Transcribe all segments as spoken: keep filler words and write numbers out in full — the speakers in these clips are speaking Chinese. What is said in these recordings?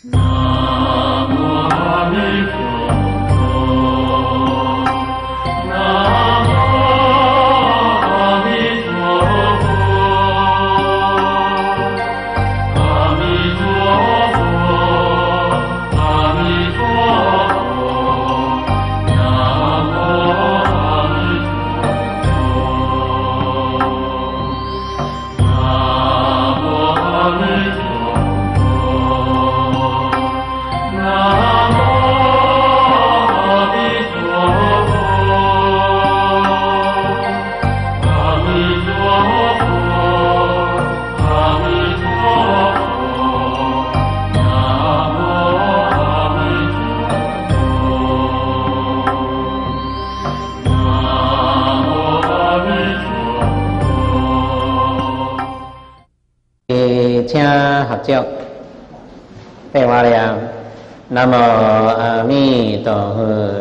请合作背我念：南无阿弥陀佛。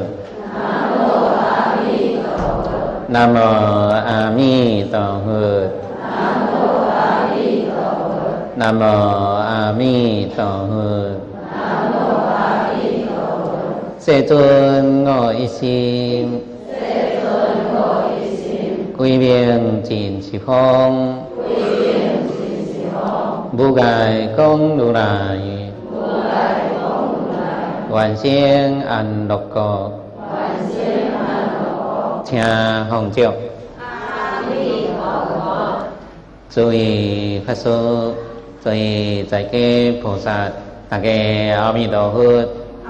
南无阿弥陀佛。南无阿弥陀佛。世尊我一心，归命尽十方。无碍讲如来，愿生安乐国。请奉祝。诸位法师，诸位在家菩萨，大家阿弥陀佛。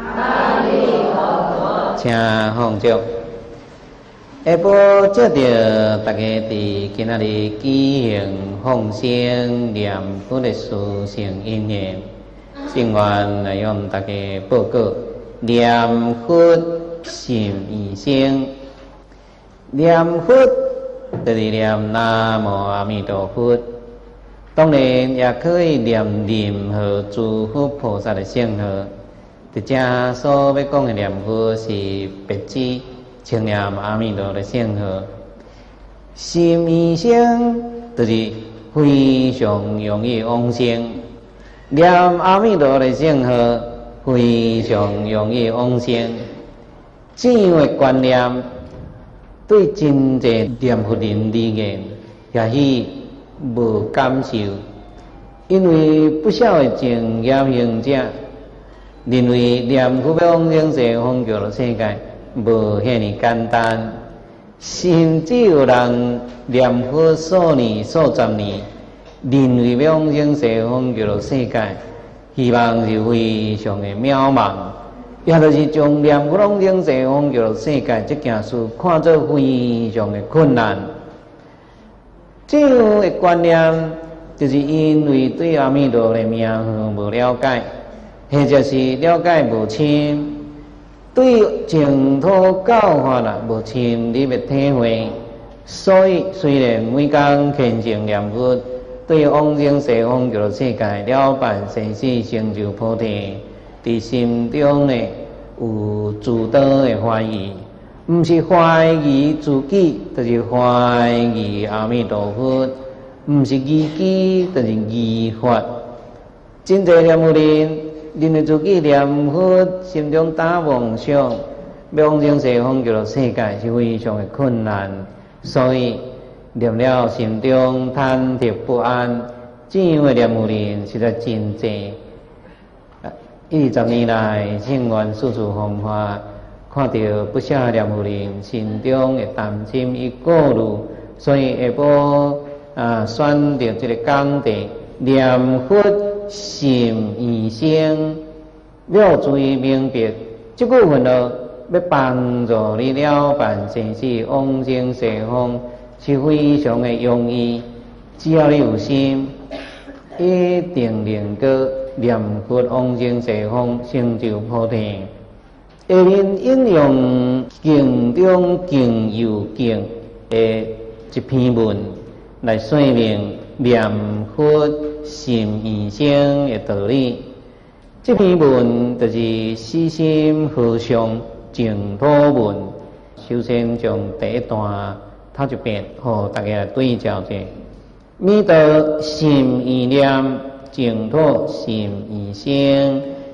请奉祝。下晡接着大家伫今仔日举行放生念佛的殊胜因缘，圣愿来向大家报告念佛心已生。念佛就是念南无阿弥陀佛，当然也可以念任何诸佛菩萨的圣号。伫这所要讲的念佛是别指称念阿弥陀的圣号，心已生就是非常容易往生。念阿弥陀的圣号非常容易往生。这样的观念对真济念佛人而言也许无感受，因为不少的正业行者认为念佛要往生西方极乐世界无遐尼简单，甚至有人念佛数年、数十年，认为要往生西方极乐世界，希望是非常的渺茫，也就是将念佛往生西方极乐世界这件事看作非常的困难。这样的观念，就是因为对阿弥陀的名号无了解，或者是了解无深。对净土教法啦无深入的体会，所以虽然每天虔诚念佛，对往生西方极乐世界了办生死成就菩提，伫心中呢有诸多的怀疑，毋是怀疑自己，就是怀疑阿弥陀佛；毋是疑己，就是疑法。真侪念佛人认为自己念佛，心中打妄想，要往生西方极乐世界是非常的困难，所以念了心中忐忑不安。这样的念佛人实在真济。二十年来，圣愿处处弘法，看到不少念佛人心中的担心与顾虑，所以下晡啊选择这个讲题念佛心已生，要注意明白这句话咯，要帮助你了办生死往生西方是非常的容易。只要你有心，一定能够念佛往生西方成就菩提。下面引用经中经有经的一篇文来说明念佛心已生的道理。这篇文就是四心和尚净土文。首先将第一段读一遍，互大家来对照者。弥陀心已念，净土心已生，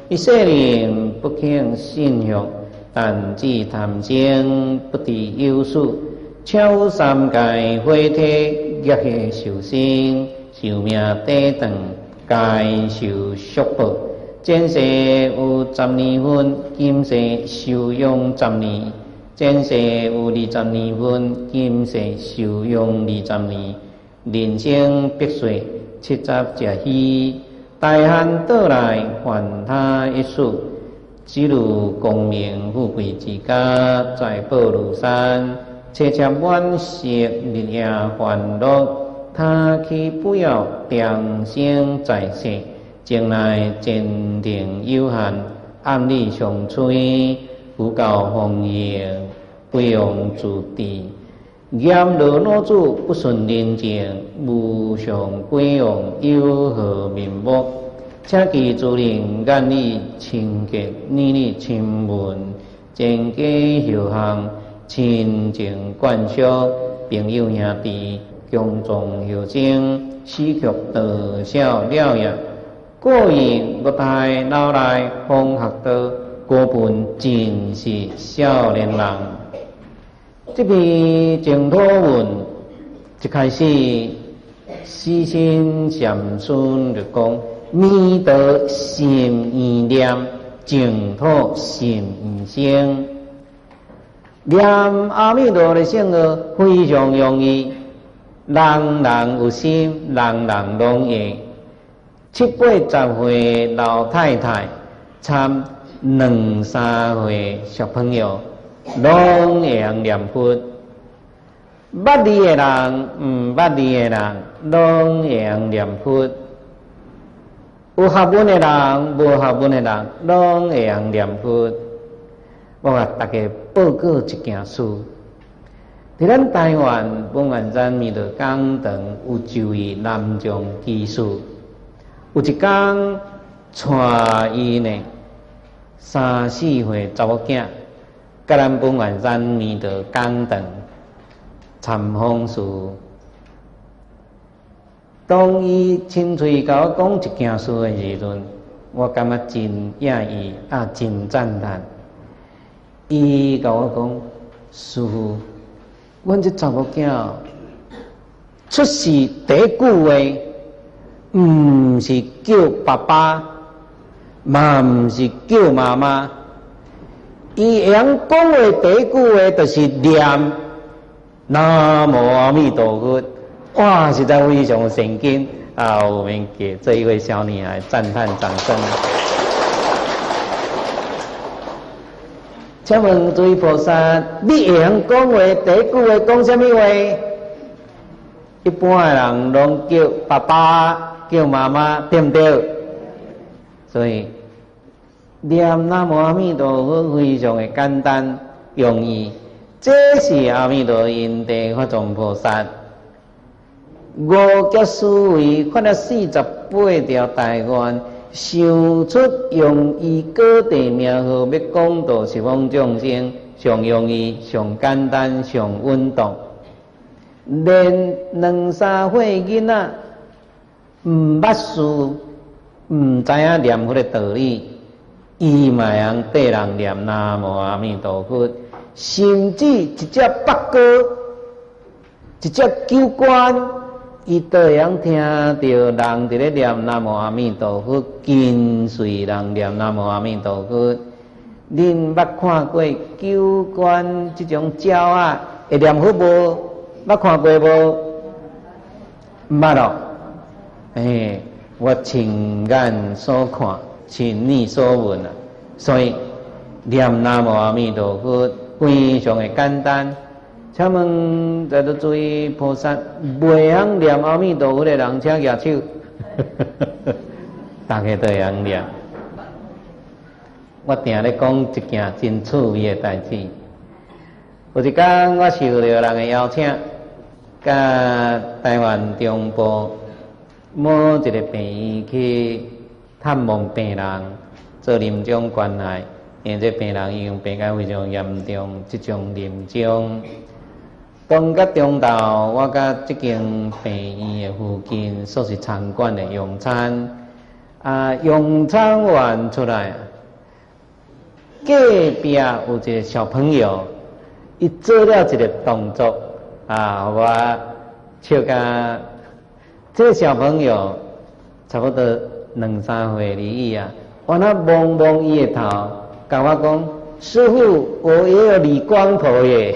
一世人不肯信仰，但只贪生，不知有数。超三界火体，业气受生，寿命短长，该受束缚。前世有十二分，今世受用十年；前世有二十二分，今世受用二十年。人生必衰，七十食虚，大汉倒来还他一世。只如功名富贵之家，在宝如山。切切惋惜，日夜烦恼，他去不要定生在世。将来坚定有限，暗里相催，不教风行，不用自治。严罗老子不顺人情，无上贵王有何面目？请其主人眼里清洁，耳里亲闻，前家后行，亲情灌输，朋友兄弟，共众友情，死却道小了也。过于不太老来方学道，果本真是少年人。这篇净土文一开始，世亲禅师就讲：弥陀心意念，净土心意生。念阿弥陀的圣号非常容易，人人有心，人人拢会。七八十岁老太太参两三岁小朋友，拢会用念佛。捌字的人，毋捌字的人，拢会用念佛。有学问的人，无学问的人，拢会用念佛。我甲大家报告一件事：伫咱台湾本愿山弥陀讲堂有一位南藏居士。有一天，带伊呢三四岁查某囝，甲咱本愿山弥陀讲堂参访时，当伊亲嘴甲我讲一件事的时阵，我感觉真讶异，啊，真赞叹。伊甲我讲：“师父，阮这查某囝出世第一句话。”毋是叫爸爸，嘛毋是叫妈妈，伊会晓讲的第一句话就是念南无阿弥陀佛。哇，实在非常神经啊！我们给这一位小女孩赞叹掌声。请问诸位菩萨，你会晓讲话第一句话讲什么话？一般的人拢叫爸爸。叫妈妈对不对？所以念南无阿弥陀佛非常的简单容易。这是阿弥陀因地法藏菩萨五劫思维发了四十八条大愿，想出用伊各地名号要讲到十方众生，上容易、上简单、上稳当。连两三岁囡仔。毋捌事，毋知影念佛的道理，伊嘛通缀人念南无阿弥陀佛，甚至一只八哥，一只狗官，伊都会晓听到人伫咧念南无阿弥陀佛，跟随人念南无阿弥陀佛。恁捌看过狗官这种鸟啊？会念佛无？捌看过无？毋捌咯。哎，我亲眼所看，亲耳所闻啊，所以念南无阿弥陀佛非常的简单。请问在座诸位菩萨，袂晓念阿弥陀佛的人，请举手。大家都会晓念。我定咧讲一件真趣味的代志。有一天，我受到人的邀请，甲台湾中部。某一个病院去探望病人，做临终关怀，因为这病人已经病得非常严重，这种临终。当到中昼，我甲这间病院的附近所是餐馆的用餐， 啊，用餐完出来，隔壁有一个小朋友，伊做了一个动作啊，我笑甲这个小朋友差不多两三岁而已啊，我那摸摸伊的头，甲我讲：“师父，我也有理光头耶！”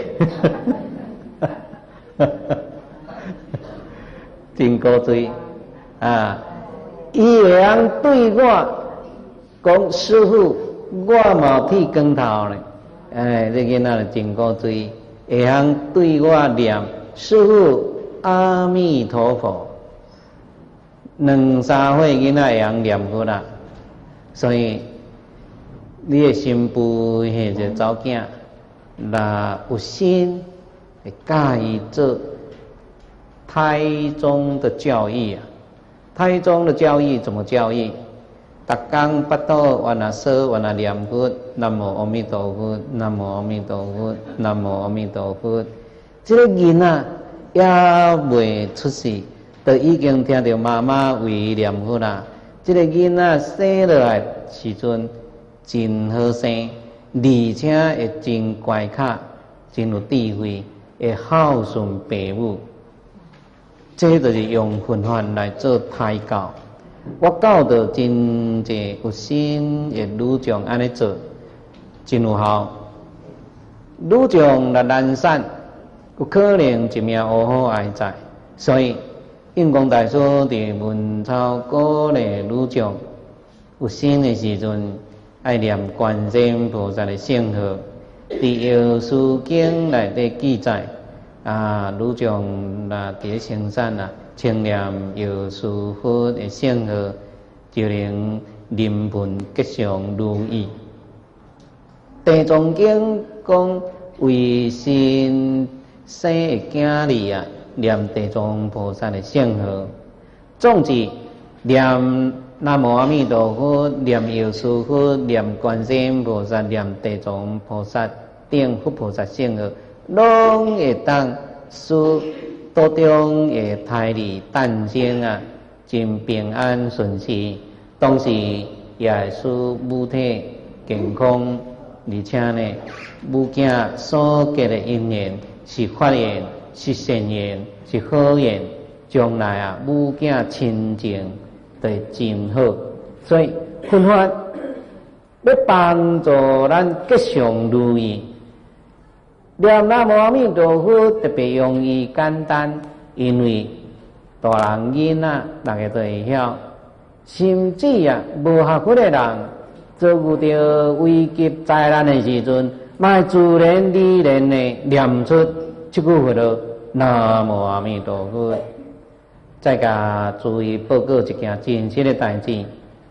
真古锥啊！伊会晓对我讲：“师父，我嘛剃光头咧。”哎，这囡仔真古锥，会晓对我念：“师父，阿弥陀佛。”两三岁囡仔会晓念佛啦，所以你的新妇迄个查某囝，若有心会介意做胎中的教育啊。胎中的教育怎么教育？逐工巴肚原来说原来念佛，南无阿弥陀佛，南无阿弥陀佛，南无阿弥陀佛。这个囡仔也未出世，就已经听到妈妈为伊念佛啦。这个囡仔生落来时阵真好生，而且会真乖巧，真有智慧，会孝顺父母。这就是用佛法来做胎教。我教导真济有心的女众安尼做，真有效。女众若懒散，有可能一命乌好哀哉。所以印光大师伫文草鼓励女众有心的时阵，爱念观世音菩萨的圣号。伫药师经内底记载，啊，女众若伫生产啊，称念药师佛的圣号，就能临盆吉祥如意。地藏经讲，为新生的囝儿啊，念地藏菩萨的圣号，总之念南无阿弥陀佛，念药师佛，念观世音菩萨，念地藏菩萨等佛菩萨圣号，拢会当使肚中的胎儿诞生啊，真平安顺遂，同时也会使母体健康，而且呢，母囝所结的因缘是法缘，是善缘，是好缘，将来啊，母囝亲情就真好。所以佛法要帮助咱吉祥如意。念南无阿弥陀佛特别容易简单，因为大人囡仔大家都会晓，甚至啊无学佛的人，遭遇到危急灾难的时阵，嘛会自然而然的念出这句佛号南无阿弥陀佛。再甲注意报告一件真实的代志，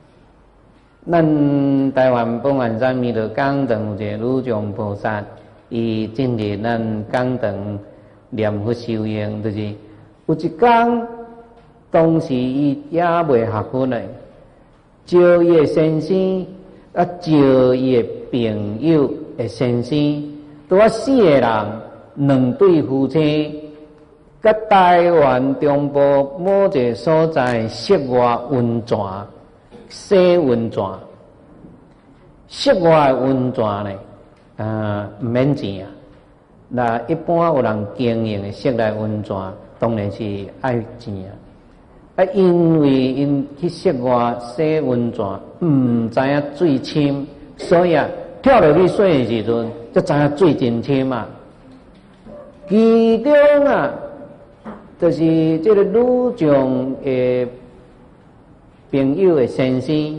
咱台湾凤凰山弥陀讲堂有一个女众菩萨。伊进入咱讲堂念佛修行，就是有一天，当时伊也未学佛呢，招伊的先生，啊招伊的朋友的先生，拄啊四个人，两对夫妻，甲台湾中部某一个所在室外温泉洗温泉，室外温泉呢？啊，毋免钱啊！那一般有人经营的室内温泉，当然是爱钱啊。啊，因为因去室外洗温泉，毋知影水深，所以啊，跳落去水的时阵，才知影水真深啊。其中啊，就是这个女众的朋友的先生。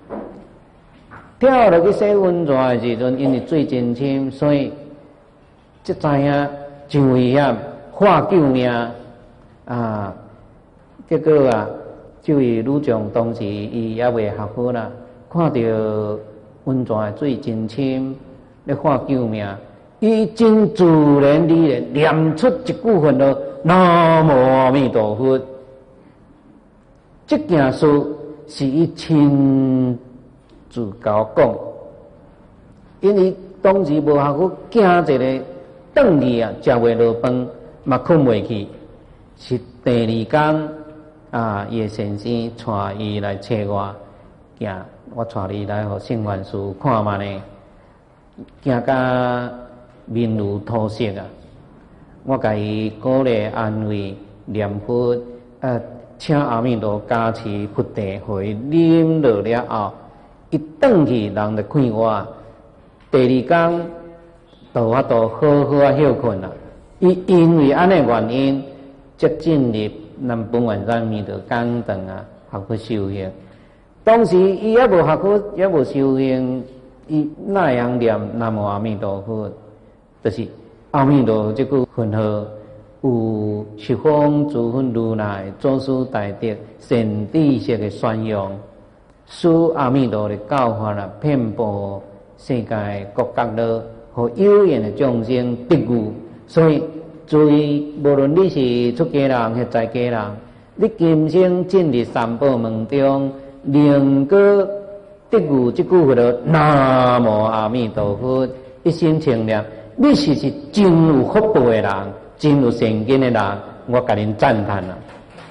跳落去洗温泉的时阵，因为水真深，所以才知影真危险，喊救命啊！结果啊，这位女众当时伊也未学佛啦，看到温泉的水真深，咧喊救命，伊真自然而然念出一句佛号南无阿弥陀佛。这件事是伊亲自甲我讲，因为当时无学佛，惊一个转去啊，食袂落饭，嘛困袂去。是第二天啊，伊的先生带伊来找我， 行，我带你来互圣元师看嘛呢，行甲面如土色啊！我甲伊鼓励安慰念佛，啊，请阿弥陀加持佛地，互伊啉落了后，伊转去人就看我。第二天，就法度好好啊休困啦。伊因为安尼原因，才进入咱本愿山弥陀讲堂啊，学佛修行。当时伊也无学佛，也无修行，伊哪会晓念南无阿弥陀佛？就是阿弥陀这句佛号，有十方诸佛如来祖师大德善知识的宣扬，使阿弥陀的教法啊，遍布世界各角落，和有缘的众生得遇。所以，注意，无论你是出家人或在家人，你今生进入三宝门中，能够得遇这句佛号南无阿弥陀佛，一心称念，你是是真有福报的人，真有善根的人，我甲恁赞叹啦。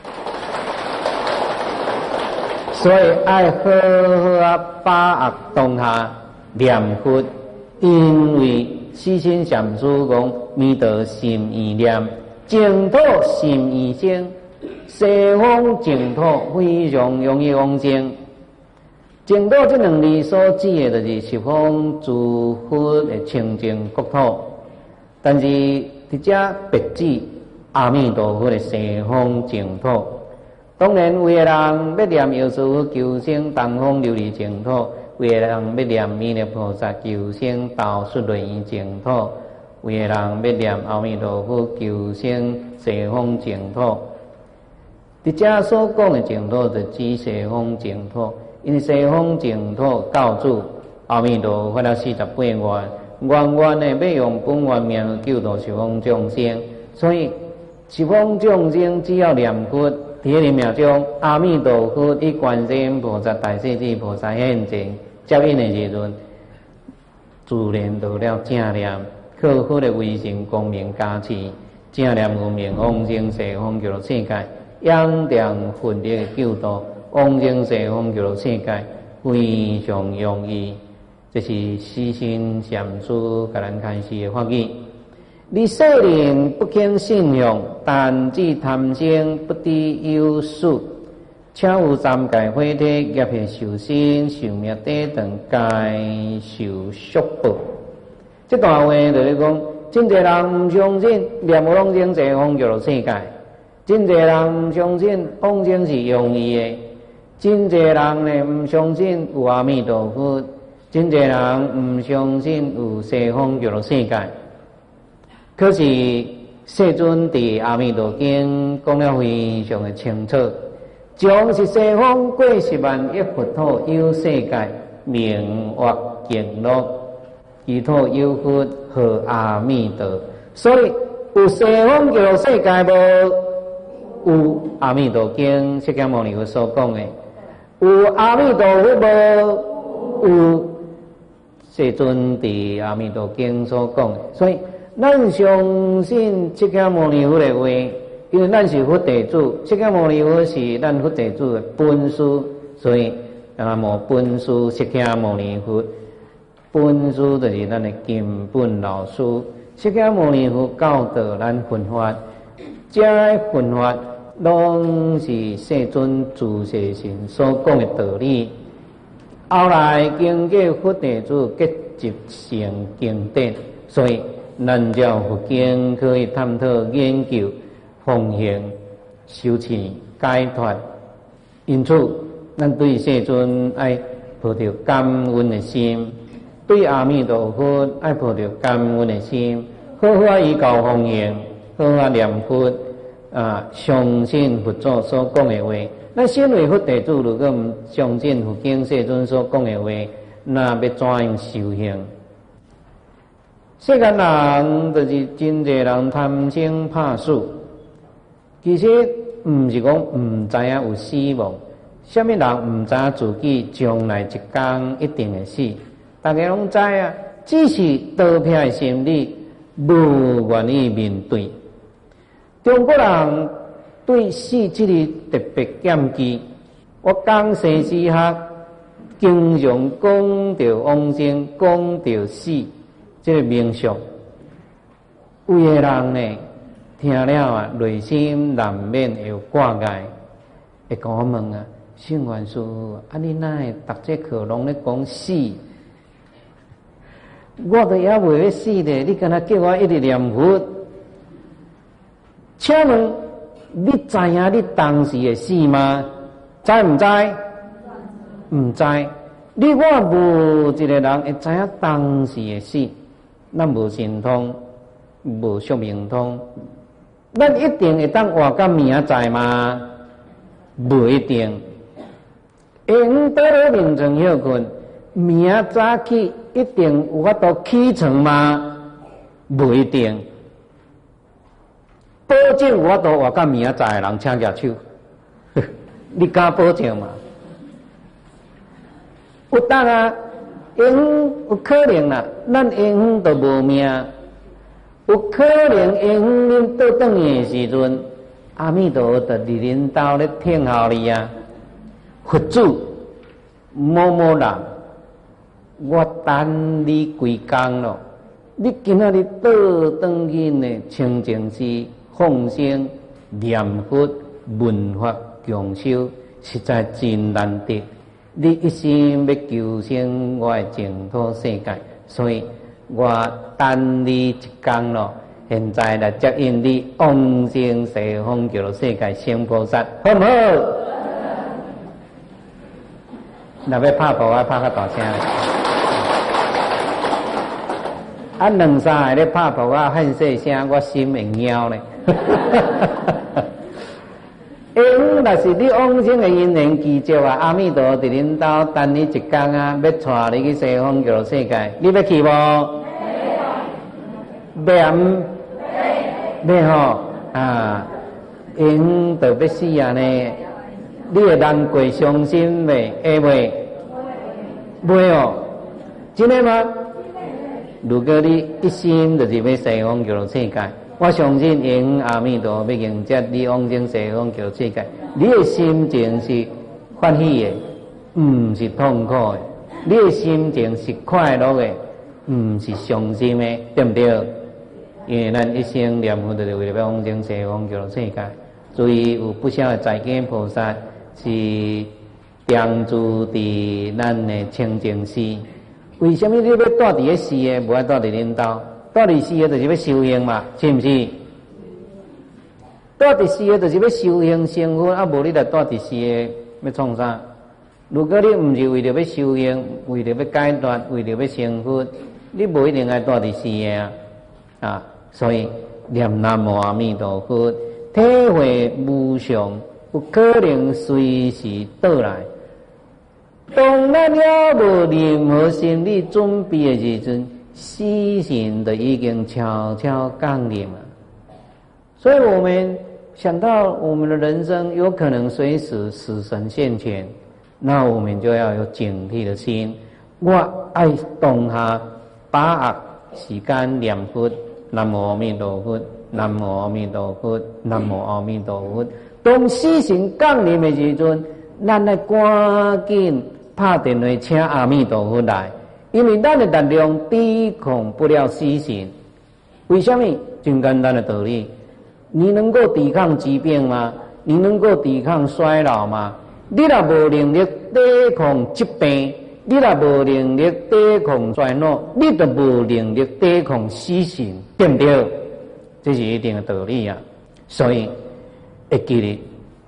所以爱好好啊，把握当下念佛，因为四心禅师讲，弥陀心意念，净土心意生，西方净土非常容易往生。净土这两字所指的，就是十方诸佛的清净国土，但是伫遮别指阿弥陀佛的西方净土。当然，有的人要念药师佛求生东方琉璃净土，有的人要念弥勒菩萨求生道术轮圆净土，有的人要念阿弥陀佛求生西方净土。伫遮所讲的净土，就指西方净土，因为西方净土教主阿弥陀佛了四十八愿，愿愿的要用本愿命救度十方众生，所以十方众生只要念佛。伫迄个命中，阿弥陀佛以观世音菩萨、大势至菩萨现前接引的时阵，自然得了正念，靠佛的威神光明加持，正念有名往生西方极乐世界，仰仗佛力的救度，往生西方极乐世界非常容易。这是四心禅师甲咱开示的法语。你少年不肯信仰，但只贪生不知有术，且有三界火体，业系受身，寿命短长，该受束缚。这段话就是讲，真侪人唔相信念往生西方极乐世界，真侪人唔相信往生是容易的，真侪人呢唔相信有阿弥陀佛，真侪人唔相信有西方极乐世界。可是世尊伫阿弥陀经讲了非常的清楚，将是西方过十万亿佛土有世界，名曰极乐，其土有佛号阿弥陀。所以有西方极乐世界无？有阿弥陀经释迦牟尼佛所讲的，有阿弥陀佛无？有世尊伫阿弥陀经所讲的。所以咱相信释迦牟尼佛的话，因为咱是佛弟子，释迦牟尼佛是咱佛弟子的本师，所以南无本师释迦牟尼佛。本师就是咱的根本老师，释迦牟尼佛教导咱佛法，这佛法拢是世尊自世神所讲的道理。后来经过佛弟子结集成经典，所以咱照佛经可以探讨研究、奉行、修持、解脱。因此，咱对世尊爱抱着感恩的心，对阿弥陀佛爱抱着感恩的心，好好依教奉行，好好念佛啊，相信佛祖所讲的话。咱身为佛弟子，如果唔相信佛经世尊所讲的话，那要怎样修行？世间人就是真侪人贪生怕死，其实唔是讲唔知影有死亡，什么人唔知影自己将来一天一定会死？大家拢知啊，只是逃避的心理，无愿意面对。中国人对死这个特别禁忌。我讲生死学， 经常讲到往生，讲到死，这个名俗，有的人呢听了啊，内心难免会有挂碍，会讲我问啊，圣元师父，啊你哪会读这课拢咧讲死？我都也未要死咧，你敢若叫我一直念佛？请问你知影你当时会死吗？知唔知？唔知。你我无一个人会知影当时会死，咱无神通，无宿命通，咱一定会当活到明仔吗？不一定。因倒咧眠床休困，明早起一定有法度起床吗？不一定。保证有法度活到明仔的人，请举手。你敢保证吗？有当啊，因有可能啦，咱因都无命，有可能因恁倒转去的时阵，阿弥陀佛就伫恁兜咧听候你啊。佛祖某某人，我等你几工咯，你今仔日倒转去呢？清净寺放生、念佛、闻法、共修，实在真难得。你一心要求生我的净土世界，所以我等你一天咯。现在来接引你往生西方极乐世界成菩萨，好唔好？若要拍鼓啊，拍较大声。啊，两三个咧拍鼓啊，很细声，我心会痒咧。因若是你往生的因缘奇迹啊，阿弥陀佛伫恁兜等你一天啊，要带你去西方极乐世界，你要去无？要唔？要吼啊！因就要死啊呢！你会难过伤心未？会未？袂哦，真的吗？如果你一心就是要西方极乐世界，我相信因阿弥陀佛要迎接你往生西方极乐世界，你的心情是欢喜的，唔是痛苦的；你的心情是快乐的，唔是伤心的，对不对？因为咱一生念佛就是为了要往生西方极乐世界，所以有不少的在家菩萨是常住伫咱的清净寺。为什么你要住伫个寺的，无爱住伫恁兜？住伫寺的就是要修行嘛，是毋是？住伫寺的就是要修行成佛，啊无你来住伫寺的要创啥？如果你毋是为了要修行，为了要解脱，为了要成佛，你无一定爱住伫寺的啊！啊，所以念南无阿弥陀佛，体会无常，有可能随时到来。当咱了无任何心理准备的时阵，死神就已经悄悄降临了。所以我们想到我们的人生有可能随时死神现前，那我们就要有警惕的心。我爱当下把握时间念佛，南无阿弥陀佛，南无阿弥陀佛，南无阿弥陀佛。当死神降临的时阵，咱来赶紧拍电话请阿弥陀佛来，因为咱的力量抵抗不了死神。为什么？真简单的道理，你能够抵抗疾病吗？你能够抵抗衰老吗？你若无能力抵抗疾病，你若无能力抵抗衰老，你就无能力抵抗死神，对不对？这是一定的道理啊。所以会记得，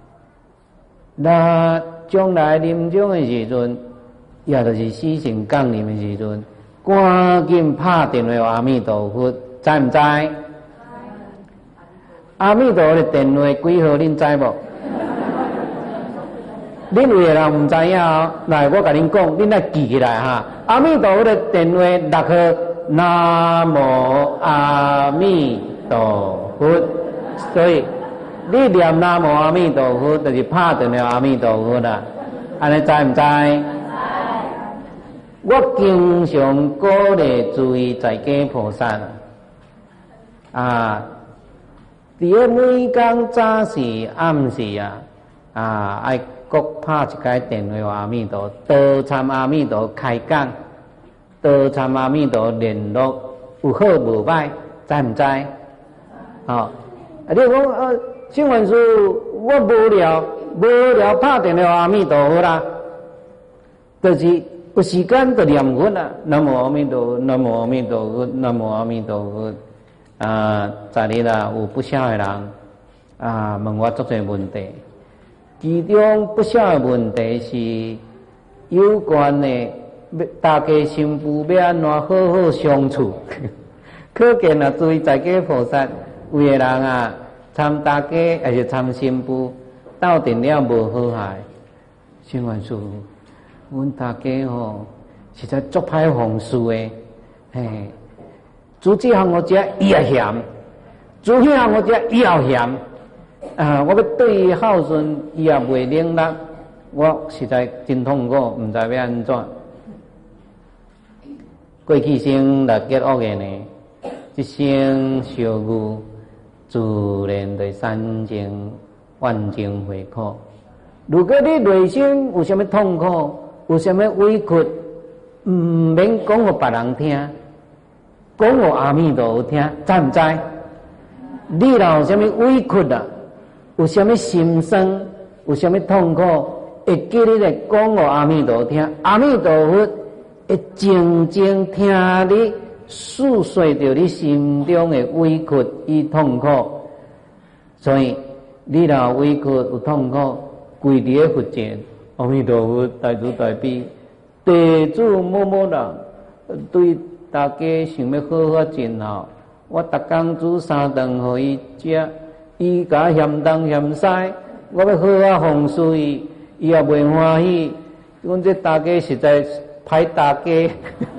那将来临终的时阵，也就是死神降临的时阵，赶紧拍电话阿弥陀佛，知唔知？阿弥陀佛的电话几号？恁知无？恁有的人唔知影哦，来我甲恁讲，恁来记起来哈。阿弥陀佛的电话六号，南无阿弥陀佛。所以你念南无阿弥陀佛，就是拍电话阿弥陀佛啦。安尼知唔知？我经常鼓励注意在家菩萨啊，伫个每工早时暗时啊，啊爱各拍一个电话阿弥陀，多参阿弥陀开讲，多参阿弥陀联络，有好无歹，知唔知？哦，啊，你讲呃，新文书我无聊，无聊拍电话阿弥陀佛啦，就是有时间就念佛啦，南无阿弥陀佛，南无阿弥陀佛，南无阿弥陀佛。啊，昨日啦有不少的人啊问我足侪问题。其中不少的问题是有关的，大家新妇要安怎好好相处？可见啊，注意在家菩萨，有的人啊，参大家还是参新妇，斗阵了无好害。新元师，阮大家吼实在足歹风事的，嘿，煮这项我食伊也嫌，煮迄项我食伊也嫌。啊！我要对伊孝顺，伊也袂领纳，我实在真痛苦，毋知要安怎。过去生六结恶缘呢，一生受愚，自然对三情万情回苦。如果你内心有什么痛苦，有什么委屈，毋免讲互别人听，讲互阿弥陀佛听，知毋知？你若有什么委屈啊？有什么心酸，有什么痛苦，会记你来讲互阿弥陀听，阿弥陀佛会静静听你诉说着你心中的委屈与痛苦。所以你若有委屈有痛苦，跪伫个佛前，阿弥陀佛，大慈大悲，地主某某人对大家想要好法真好，我逐工煮三顿互伊食。伊甲嫌东嫌西，我要好啊奉事伊，伊也袂欢喜。阮这大家实在歹大家，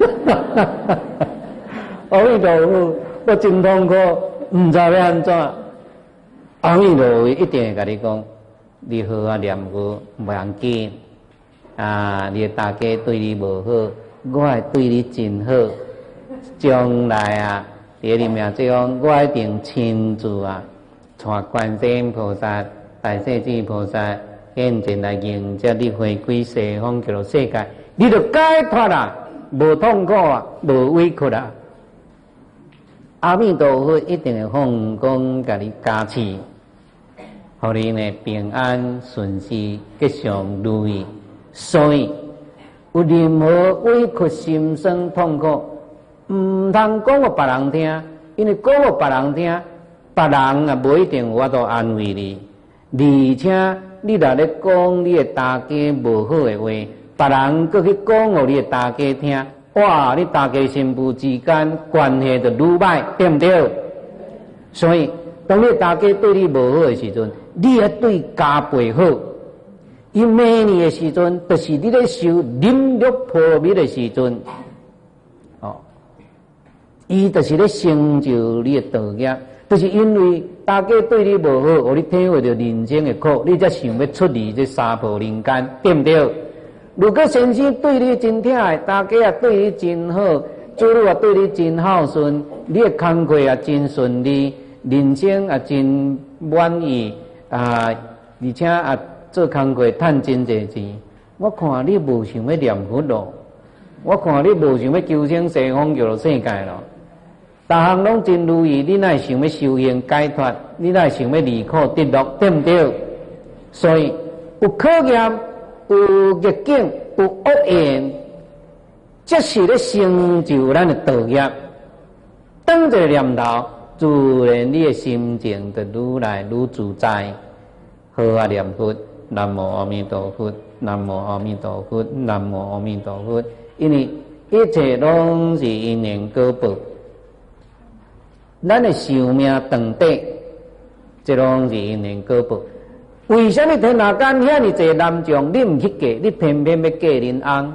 阿弥陀佛，我真痛苦，毋知要安怎。阿弥陀佛一定会甲你讲，你好啊念佛，袂要紧。啊，你大家对你无好，我会对你真好。将来啊，伫里面这样，我一定亲自啊。带观世音菩萨、大势至菩萨现前来迎接你回归西方极乐世界，你就解脱啦，无痛苦啊，无委屈啊。阿弥陀佛一定会放光甲你加持，互你呢平安顺遂，吉祥如意。所以有任何委屈、心酸、痛苦，毋通讲互别人听，因为讲互别人听。别人啊，无一定有法度安慰你，而且你若咧讲你的大家无好的话，别人搁去讲互你的大家听，哇！你大家新妇之间关系就愈歹，对毋对？所以，当你大家对你无好的时阵，你要对加倍好。伊骂你的时阵，就是你咧受忍辱破灭的时阵，哦，伊就是咧成就你的道业。就是因为大家对你无好，互你体会到人生的苦，你才想要出离这娑婆人间，对不对？如果先生对你真疼爱，大家也对你真好，主女也对你真孝顺，你的工课也真顺利，人生也真满意啊！而且啊，做工课赚真侪钱，我看你无想要念佛咯，我看你无想要求生西方极乐世界咯。逐项拢真如意，你哪会想要修行解脱？你哪会想要离苦得乐？对不对？所以有考验、有逆境、有恶缘，这是咧成就咱的道业。当一个念头，自然你的心情就愈来愈自在。好啊，念佛，南无阿弥陀佛，南无阿弥陀佛，南无阿弥陀佛。因为一切拢是因缘果报。咱的寿命长短，这拢是因缘果报。为什么天下间遐尼侪男众，你毋去嫁，你偏偏要嫁人翁？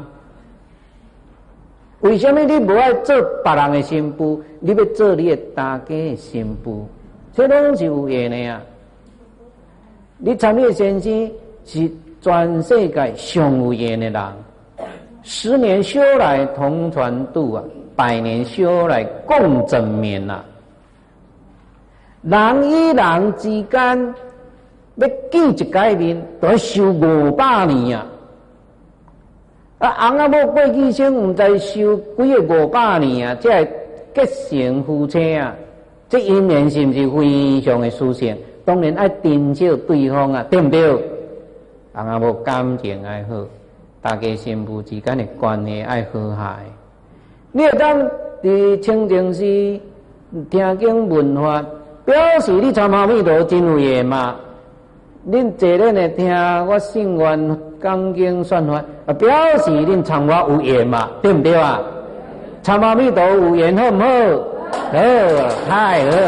为什么你无爱做别人的新妇，你要做你的大家的新妇？这拢是有缘的啊！你参与先生是全世界上有缘的人，十年修来同船渡啊，百年修来共枕眠啊。人与人之间要见一改面，都要受五百年啊！啊，翁仔某过去生，毋知受几个五百年啊，才会结成夫妻啊！这姻缘是毋是非常的殊胜？当然爱珍惜对方啊，对毋对？翁仔某感情爱好，大家新妇之间的关系爱和谐。你会当伫清净寺听经闻法，表示你参阿弥陀真有缘嘛？恁坐恁来听我信愿讲经算法，啊，表示恁参我有缘嘛？对毋对啊？参阿弥陀有缘好毋好？好，太好。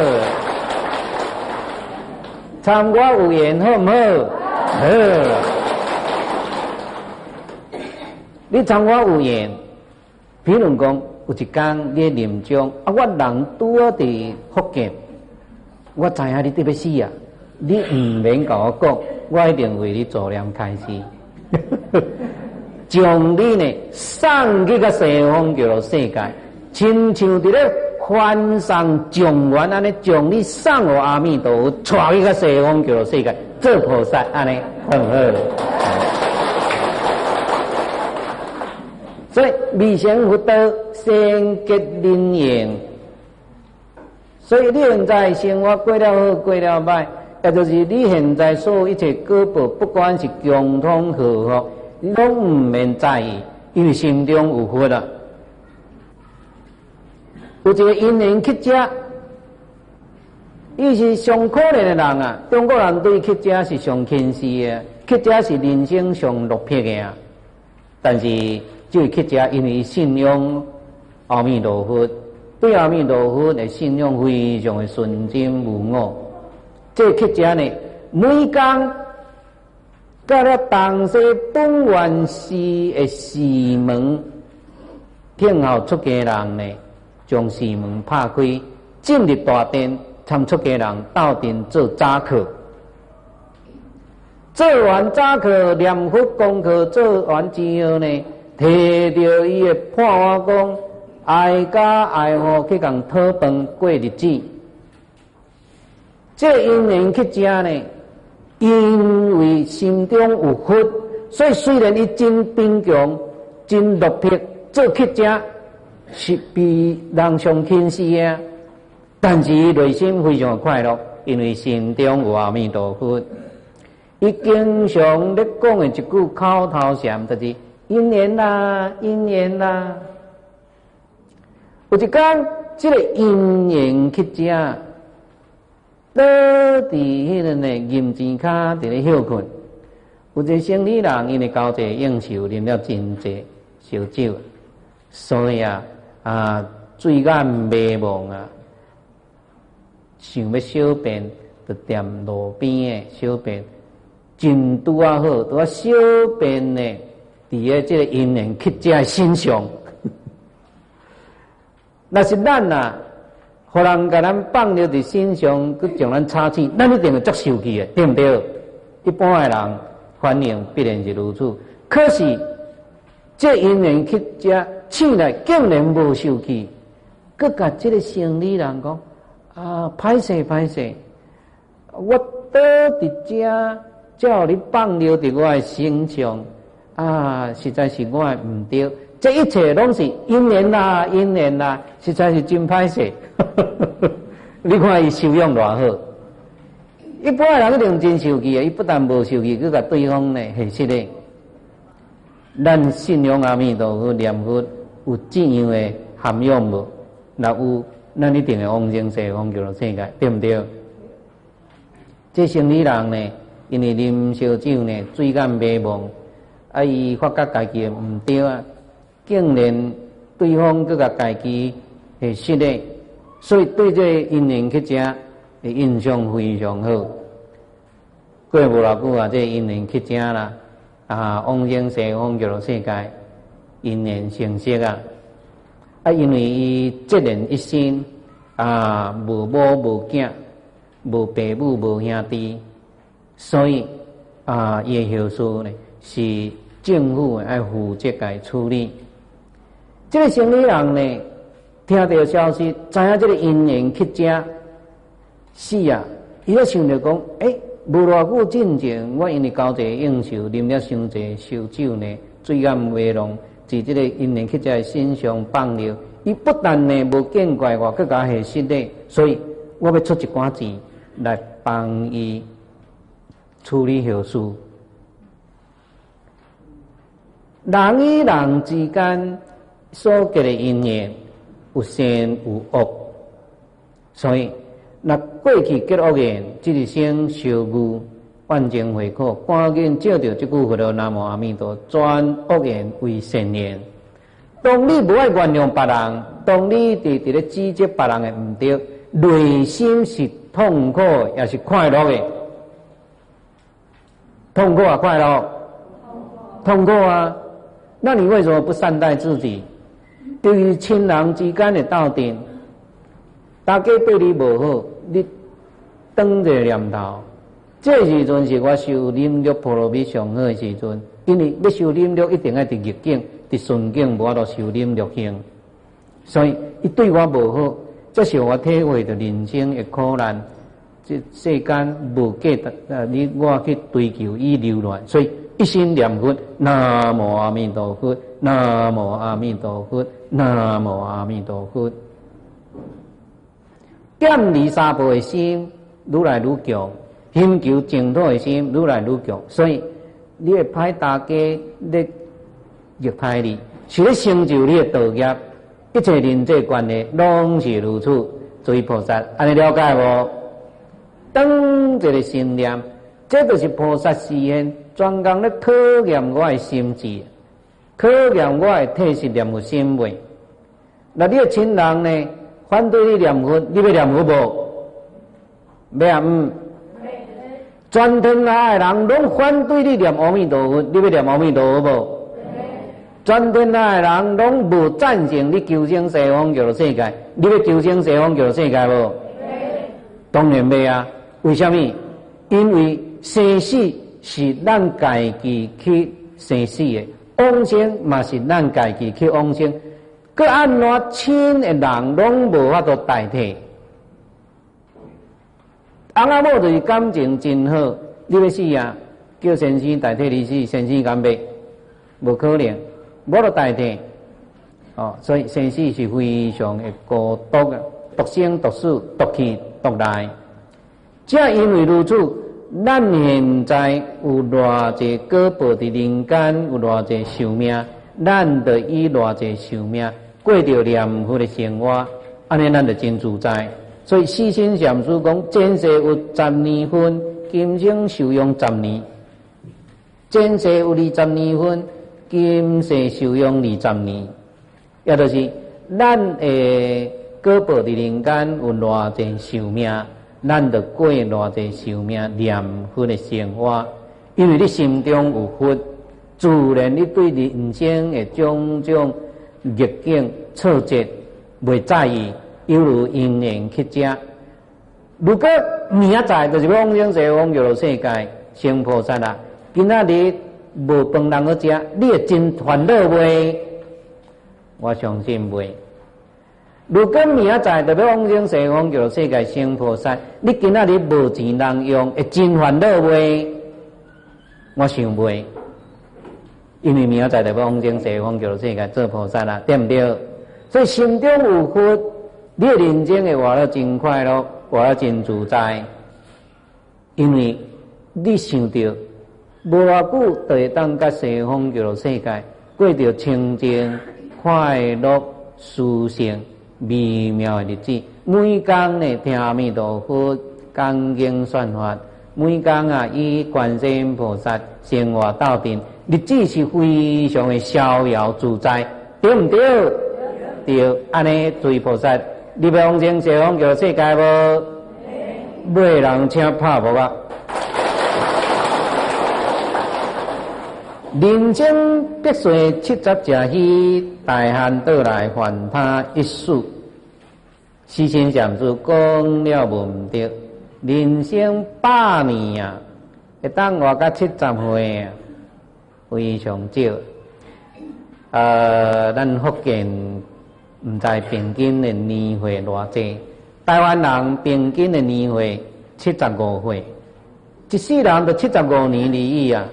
参我有缘好毋好？好。你参我有缘，比如讲有一天你临终，啊，我人拄啊伫福建，我知影你得要死啊！你唔免甲我讲，我一定为你做念开始，将你呢送去个西方极乐世界，亲像伫咧翻送状元安尼，将你送互阿弥陀佛，带去个西方极乐世界做菩萨安尼，很好。所以未成佛道，先结姻缘。所以你现在生活过了好，过了歹。也就是你现在所有一切果报，不管是共通和福，你拢唔免在意，因为心中有佛啦。有一个因缘乞食，伊是上可怜的人啊！中国人对乞食是上轻视的，乞食是人生上落魄的啊。但是这个乞食，因为信仰阿弥陀佛，对阿弥陀佛的信仰非常的纯真无我。这乞食呢，每工到了当时本愿寺的寺门，听候出家人呢，将寺门拍开，进入大殿，参出家人斗阵做早课。做完早课，念佛功课做完之后呢，摕着伊的破碗讲，挨家挨户去共讨饭过日子。这因缘乞食呢，因为心中有佛，所以虽然伊真贫穷、真落魄，做乞食是被人上轻视的，但是伊内心非常快乐，因为心中有阿弥陀佛。伊经常咧讲的一句口头禅，就是因缘啦，因缘啦。有一天，这个因缘乞食。倒伫迄个呢银钱卡伫咧休困，有一个生理人因为交际应酬啉了真济烧酒，所以啊啊醉眼迷蒙啊，想要小便就踮路边的小便，真拄啊好，拄啊小便呢伫咧即个因缘乞食身上，那是咱啊。互人甲咱放了伫身上，佮将咱插起，咱一定会足受气的，对毋对？一般的人反应必然是如此。可是这因缘乞食，醒来竟然无受气，佮甲这个生理人讲啊，歹势歹势，我倒伫遮，才互你放了伫我的身上啊，实在是我的毋对。这一切拢是因缘啦，因缘啦，实在是真歹势。你看伊修养偌好，一般人一定真受气啊！伊不但无受气，佮甲对方呢下失礼。咱信仰阿弥陀佛念佛有这样的涵养无？若有，咱一定会往生西方极乐世界，对毋对？这生理人呢，因为啉烧酒呢，醉眼迷蒙，啊，伊发觉家己毋对啊。竟然对方佮甲家己会失礼，所以对这因缘乞食的印象非常好。过无偌久啊，这因缘乞食啦，啊，往生西方极乐世界，因缘成熟啊。啊，因为伊责任一生啊，无母无囝，无爸母无兄弟，所以啊，伊的后事呢是政府爱负责来处理。这个生理人呢，听到消息，知影这个因缘乞食死啊，伊咧想着讲，诶、欸， 无偌久进前，我因为交际应酬，啉了伤济烧酒呢，水暗微浓，自即个因缘去在身上放流。伊不但呢无见怪我，更加系失礼，所以我要出一寡钱来帮伊处理后事。人与人之间所结的因缘有善有恶，所以若过去结恶缘，即是生烧愚，万情回苦，赶紧照着即句佛号南无阿弥陀，转恶缘为善缘。当你无爱原谅别人，当你伫伫咧指责别人的毋对，内心是痛苦也是快乐的？痛苦啊，快乐？痛苦啊！那你为什么不善待自己？对于亲人之间的斗阵，大家对你无好，你转一个念头，这时阵是我修忍辱波罗蜜上好的时阵。因为要修忍辱，一定要伫逆境、伫顺境，无法度修忍辱行。所以，伊对我无好，这是我体会到人生的苦难。这世间无价值，呃，你我去追求伊流乱，所以一心念佛，南无阿弥陀佛，南无阿弥陀佛，南无阿弥陀佛。见离三宝的心愈来愈强，寻求净土的心愈来愈强，所以你会歹大家咧虐待你，是咧成就你的道业，一切人际关系拢是如此。诸位菩萨，安尼了解无？当一个心念，这就是菩萨示现，专工咧考验我的心智，考验我的体识念佛心慧。那你的亲人呢，反对你念佛，你要念佛无？要唔？全天下的人拢反对你念阿弥陀佛，你要念阿弥陀佛无？全天下的人拢无赞成你求生西方极乐世界，你要求生西方极乐世界无？当然要啊！为什么？因为生死是咱家己去生死的，往生嘛是咱家己去往生，佮安怎亲的人拢无法度代替。翁仔某就是感情真好，你要死啊，叫先生代替你死，先生敢袂？无可能，无得代替。哦，所以生死是非常的孤独的，独生独死，独去独来。正因为如此，咱现在有偌济果报伫人间，有偌济寿命，咱得以偌济寿命过着念佛的生活，安尼咱就真自在。所以四心禅师讲，前世有十年分，今生受用十年；前世有二十年分，今世受用二十年。也就是咱诶果报伫人间有偌济寿命。咱就过偌济寿命念佛的生活，因为你心中有佛，自然你对人生的种种逆境挫折袂在意，犹如因缘去食。如果明仔就是要往生西方极乐世界成菩萨啦，今仔日无饭通好食，你会真烦恼袂？我相信袂。如果明仔就要往生西方极乐世界成菩萨，你今仔日无钱通用，会真烦恼袂？我想袂，因为明仔就要往生西方极乐世界做菩萨啦，对不对？所以心中有佛，你的人生会活得真快乐，活得真自在，因为你想到无偌久就会当甲西方极乐世界过着清净、快乐、舒适、微妙的日子，每天呢听阿弥陀佛讲经宣法，每天啊以观世音菩萨生活斗阵，日子是非常的逍遥自在，对不对？对，安尼诸位菩萨，你要往生西方极乐世界无？袂人请拍无啊！人生必须七十只喜，大汉倒来还他一世。四心禅师讲了无毋对，人生百年啊，会当活到七十岁啊，非常少。呃，咱福建毋知平均的年岁偌济，台湾人平均的年岁七十五岁， 一世人就七十五年而已啊！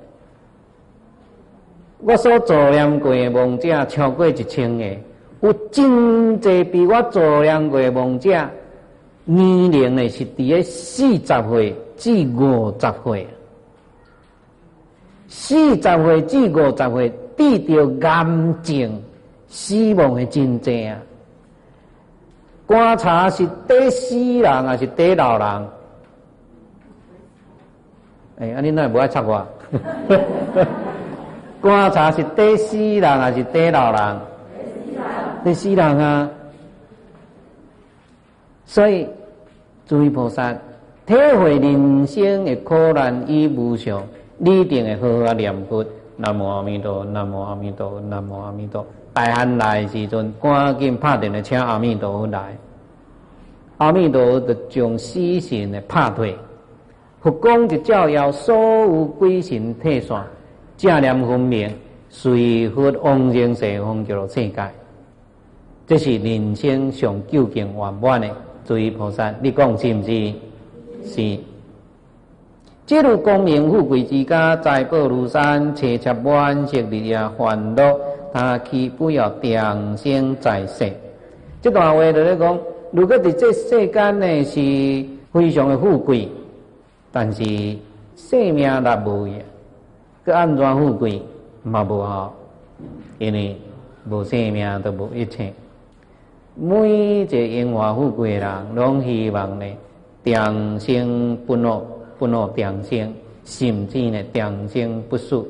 我所做念过的梦者超过一千个，有真济比我做念过的梦者年龄的是伫咧四十岁至五十岁，四十岁至五十岁得到癌症死亡的真济啊！观察是第死人还是第老人？哎，安尼哪会无爱插我？观察是第死人还是第老人？第死人啊！所以，诸位菩萨，体会人生的苦难与无常，你一定会好好念佛。南无阿弥陀，南无阿弥陀，南无阿弥陀。大汉来的时阵，赶紧拍电话请阿弥陀佛来。阿弥陀佛就将死神的拍退。佛光就照耀所有鬼神退散，正念分明，随佛往生西方极乐世界。这是人生上究竟圆满的。诸位菩萨，你讲是不是？是。这如光明富贵之家，财宝如山，切切满色日夜烦恼，他岂不要定生在世？这段话就咧讲，如果伫这世间呢是非常的富贵。但是性命若无呀，佮安怎富贵嘛无好，因为无性命都无一切。每一个荣华富贵的人，拢希望呢定生不老，不老定生，甚至呢定生不死。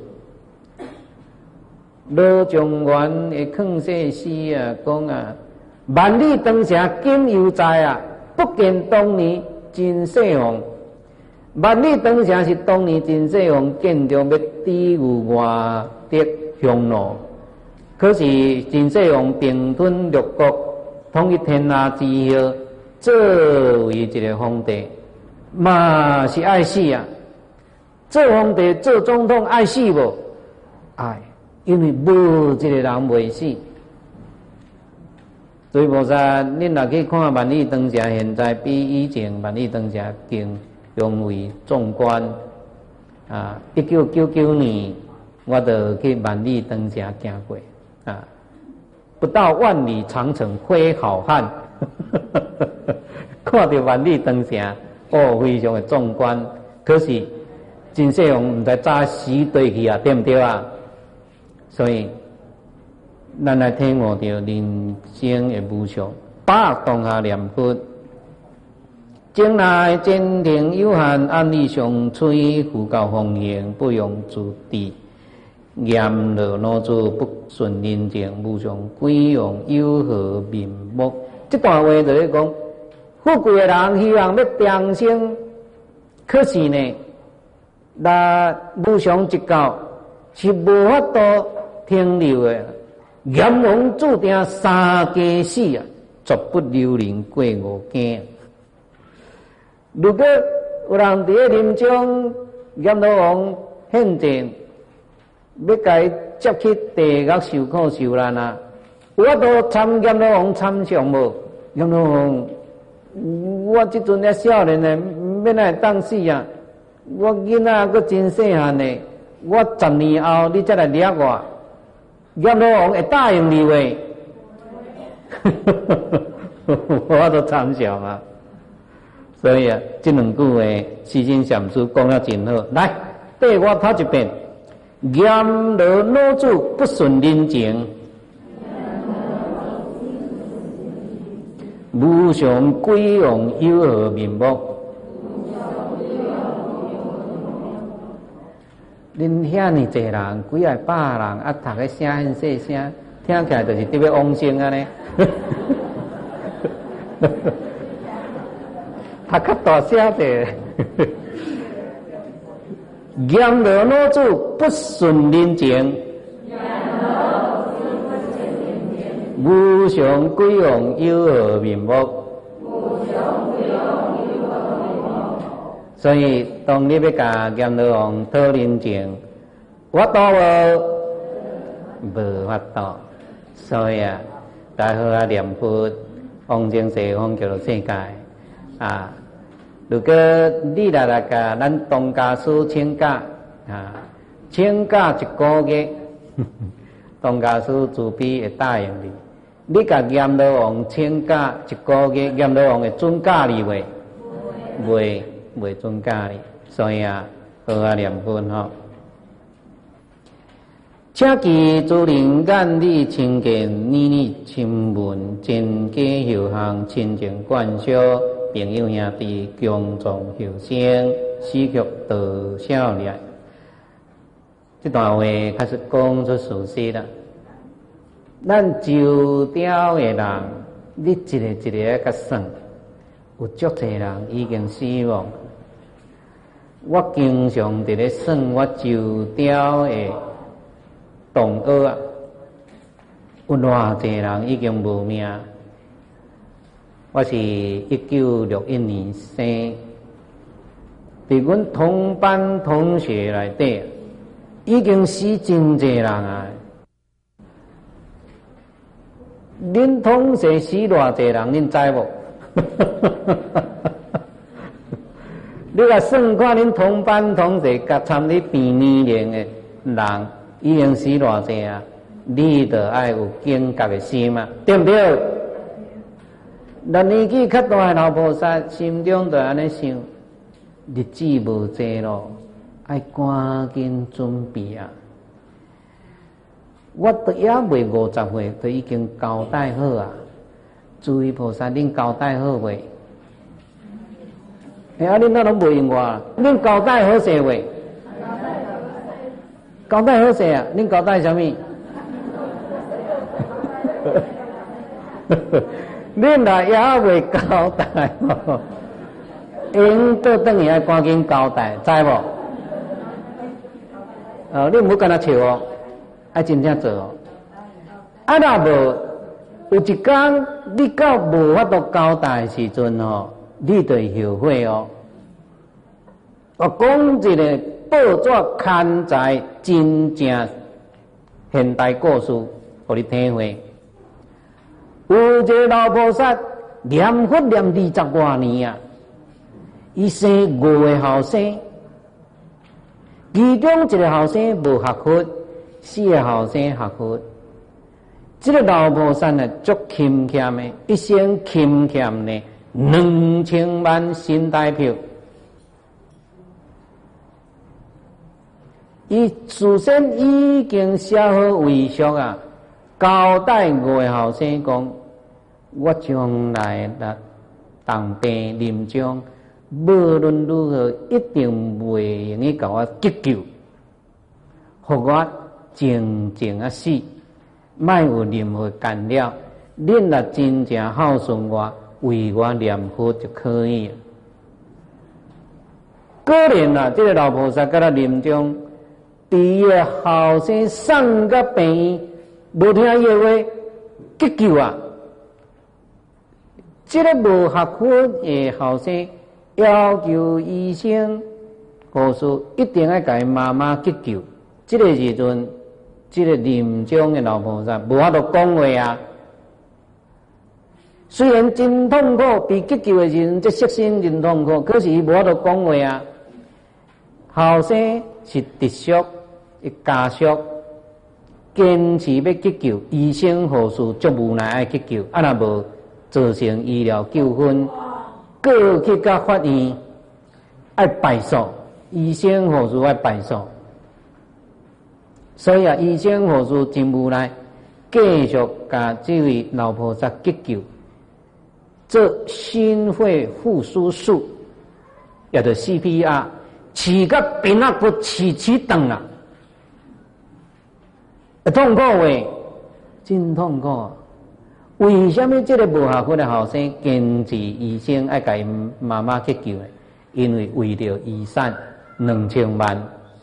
罗状元的劝世诗啊，讲啊，万里长城今犹在啊，不见当年真世王。万里长城是当年真世王建造要抵御外敌匈奴，可是真世王并吞六国，统一天下之后，作为一个皇帝，嘛是爱死啊！做皇帝、做总统爱死无？爱，因为无一个人袂死。所以菩萨，恁若去看万里长城，现在比以前万里长城更雄伟壮观啊！一九九九年，我就去万里长城行过啊，不到万里长城非好汉，看到万里长城，哦，非常的壮观。可是真世王唔知早死对去啊，对不对啊？所以，咱来体悟到人生的无常，把握当下念佛。将来前庭有限，安理上催，佛教奉行不用自地。严乐老祖不顺人情，无常归往有何面目？这段话就咧讲，富贵的人希望要定生，可是呢，那无常一到，是无法度停留的。阎王注定三家死啊，绝不留人过五更。如果有人伫咧临终，阎罗王现前，要甲伊接去地狱受苦受难啊！有法度参阎罗王参详无？阎罗王，我即阵咧少年诶，免来当死啊！我囡仔佫真细汉诶，我十年后你再来掠我，阎罗王会答应你喂？我都参详啊！所以啊，这两句话，世亲禅师讲了真好。来，对我读一遍：阎罗老祖不顺人情，无常归往有何面目？恁遐尼济人，几啊百人，啊，读个声很细声，听起来就是特别往生啊呢。读较大声者，阎罗老祖不顺人情，无常归往有何面目？所以，当你要甲阎罗王讨人情，有法度无？无法度。所以啊，大好啊念佛，往生西方极乐世界。啊， 如果你来来甲咱东家师请假啊，请假一个月，东家师自卑会答应你。你甲阎罗王请假一个月，阎罗王会准假你袂？袂，袂准假你。所以啊，好啊念佛吼。请其诸灵眼力清净，念念亲闻，真假修行，亲情贯烧，朋友兄弟共众后生，死去道少年。这段话开始讲出事实啦。咱周朝的人，你一个一个甲算，有足侪人已经死亡。我经常伫咧算我周朝的同学啊，有偌济人已经无命。我是一九六一年生，伫阮同班同学内底，已经死真济人啊！恁同学死偌济人，恁知无？你甲算看恁同班同学甲参你变年龄的人，已经死偌济啊！你着爱有警觉的心嘛，对不对？咱年纪较大的老菩萨心中就安尼想，日子无济咯，爱赶紧准备啊！我都也未五十岁，都已经交代好啊！诸位菩萨，恁交代好未？哎啊，恁哪拢袂应我？恁交代好势未？交代好势啊！恁交代啥物？恁若也未交代吼，应倒等于爱赶紧交代，知无？哦，你唔好跟他笑哦，爱真正做哦。啊，若无有一天你到无法度交代的时阵吼，你就会后悔哦。我讲一个报纸刊载真正现代故事，互你体会。有一个老菩萨念佛念二十多年啊，伊生五个后生，其中一个后生无学佛，四个后生学佛。这个老菩萨呢，足勤俭的，一生勤俭呢两千万新台票。伊事先已经写好遗书啊，交代五个后生讲，我将来啦当病临终，无论如何一定袂用去甲我急救，互我静静啊死，莫有任何干扰。恁若真正孝顺我，为我念佛就可以了。果然啊，这个老菩萨甲他临终。第一个后生送到病院，无听伊个话，急救啊！这个无学佛的后生要求医生护士一定要甲伊妈妈急救。这个时阵，这个临终的老菩萨无法度讲话啊。虽然真痛苦，被急救的时阵，这色身真痛苦，可是伊无法度讲话啊。后生是直属。家属坚持要急救，医生护士足无奈爱急救，啊若无造成医疗纠纷，过去甲法院爱败诉，医生护士爱败诉，所以啊，医生护士真无奈，继续甲这位老菩萨急救，做心肺复苏术，也就 C P R， 饲甲边仔骨饲饲断啦。痛苦诶，真痛苦。为什么这个无学佛的后生坚持医生爱甲伊妈妈去救呢？因为为了遗产两千万，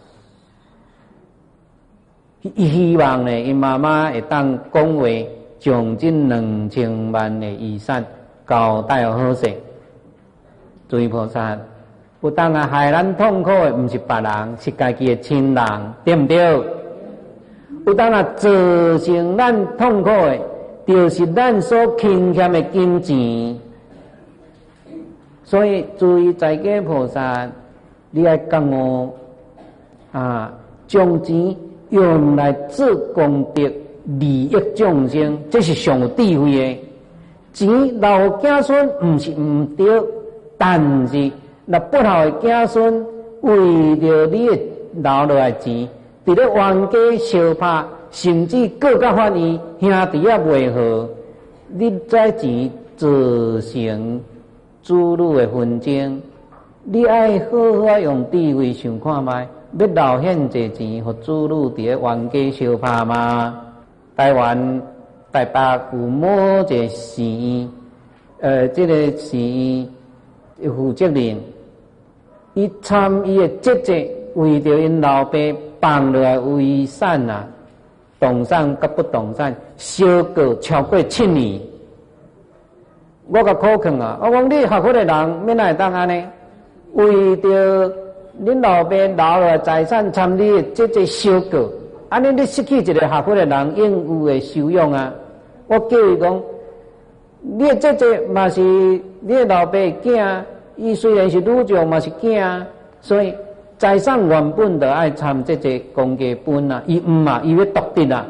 伊希望呢，伊妈妈会当讲话，将这两千万的遗产交代好势。诸位菩萨，有当啊害咱痛苦的，毋是别人，是家己的亲人，对不对？有当啊造成咱痛苦的，就是咱所欠欠的金钱。 所以注意在家菩萨，你要觉悟啊，将钱用来做功德利益众生，这是上有智慧的。钱留子孙不是唔对，但是若不孝的子孙为着你的留落来钱，伫咧冤家相拍，甚至各较反意，兄弟也袂和，你再钱造成子女的纷争。你爱好好用智慧想看卖，要留遐济钱，互子女伫咧冤家相拍吗？台湾台北有某一个市议，呃，这个市议负责人，伊参伊的姐姐为着因老爸放落来遗产啊，动产甲不动产相隔超过七年。我甲苦劝啊，我讲你学佛的人免来当安尼，为着恁老爸留落来财产参你的姐姐相隔，安尼你失去一个学佛的人应有的修养啊。我叫伊讲，你的姐姐嘛是你的老爸的囝，伊虽然是女将嘛是囝，所以财产原本就爱参这个公家分啊，伊唔啊，伊要独得啊，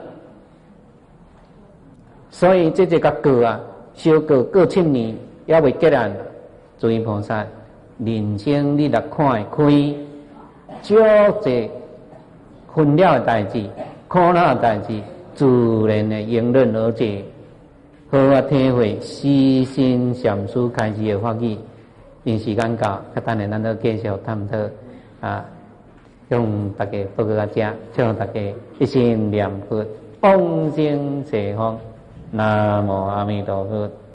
所以这个甲过啊，小过过七年也未结案。诸位菩萨，人生你若看会开，少济分了的代志、苦恼的代志，自然的迎刃而解。好好体会悉心禅师开示的法语。因时间到，较等下咱要继续探讨啊，向大家报告到这，祝大家一心念佛，往生西方。南无阿弥陀佛。